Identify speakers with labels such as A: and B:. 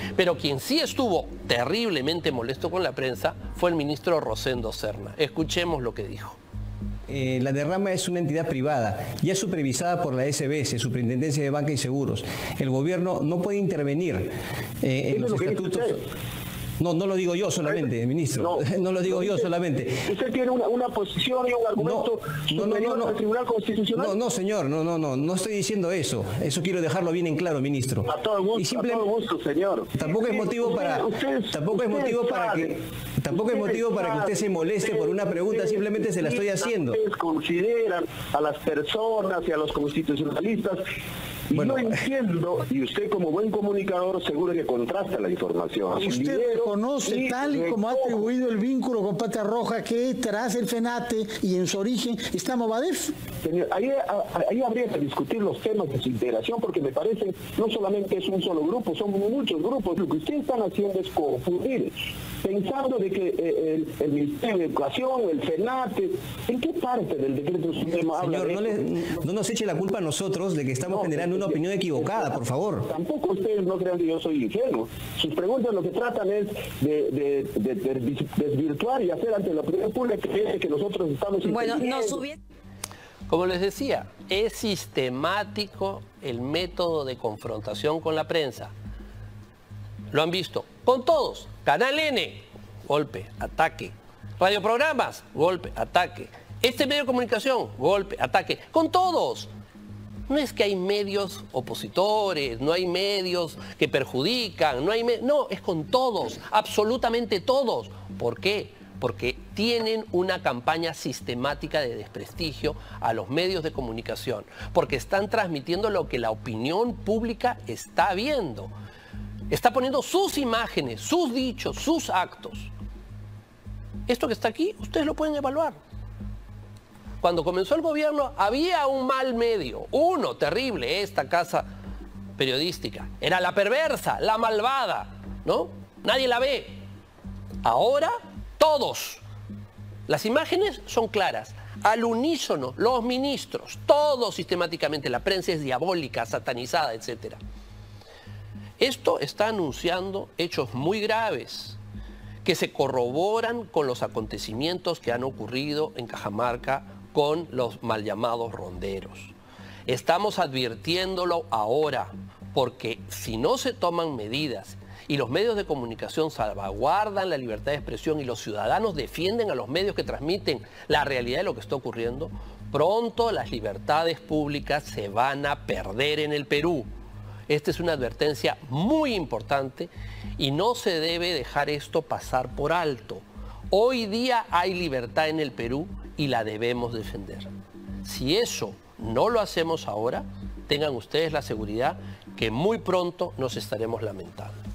A: Pero quien sí estuvo terriblemente molesto con la prensa fue el ministro Rosendo Serna. Escuchemos lo que dijo.
B: La derrama es una entidad privada, ya supervisada por la SBS, Superintendencia de Banca y Seguros. El gobierno no puede intervenir en los estatutos. No lo digo yo solamente, ministro. No lo digo yo solamente.
C: ¿Usted tiene una posición y un argumento superior al Tribunal Constitucional?
B: No, señor, no estoy diciendo eso. Eso quiero dejarlo bien en claro, ministro.
C: A todo gusto, señor.
B: Tampoco es motivo para que usted se moleste por una pregunta, simplemente se la estoy haciendo.
C: Ustedes consideran a las personas y a los constitucionalistas. Y bueno, yo entiendo, y usted como buen comunicador seguro que contrasta la información.
D: Usted reconoce, tal y como ha atribuido el vínculo con Pata Roja, que tras el FENATE y en su origen está Movadef.
C: Señor, ahí habría que discutir los temas de su integración, porque me parece no solamente es un solo grupo, son muchos grupos. Lo que ustedes están haciendo es confundir, pensando de que el Ministerio de Educación, el FENATE, ¿en qué parte del decreto supremo habla?
B: Señor, no nos eche la culpa a nosotros de que estamos generando una opinión equivocada, por favor.
C: Tampoco ustedes no crean que yo soy ingenuo. Sus preguntas lo que tratan es de desvirtuar y hacer ante la opinión pública que nosotros estamos
A: Como les decía, es sistemático el método de confrontación con la prensa. Lo han visto con todos. Canal N, golpe, ataque. Radioprogramas, golpe, ataque. Este medio de comunicación, golpe, ataque. Con todos. No es que hay medios opositores, no hay medios que perjudican, no, es con todos, absolutamente todos. ¿Por qué? Porque tienen una campaña sistemática de desprestigio a los medios de comunicación, porque están transmitiendo lo que la opinión pública está viendo. Está poniendo sus imágenes, sus dichos, sus actos. Esto que está aquí, ustedes lo pueden evaluar. Cuando comenzó el gobierno había un mal medio, uno terrible, esta casa periodística. Era la perversa, la malvada, ¿no? Nadie la ve. Ahora, todos. Las imágenes son claras. Al unísono, los ministros, todos sistemáticamente. La prensa es diabólica, satanizada, etc. Esto está anunciando hechos muy graves que se corroboran con los acontecimientos que han ocurrido en Cajamarca con los mal llamados ronderos. Estamos advirtiéndolo ahora, porque si no se toman medidas y los medios de comunicación salvaguardan la libertad de expresión y los ciudadanos defienden a los medios que transmiten la realidad de lo que está ocurriendo, pronto las libertades públicas se van a perder en el Perú. Esta es una advertencia muy importante y no se debe dejar esto pasar por alto. Hoy día hay libertad en el Perú y la debemos defender. Si eso no lo hacemos ahora, tengan ustedes la seguridad que muy pronto nos estaremos lamentando.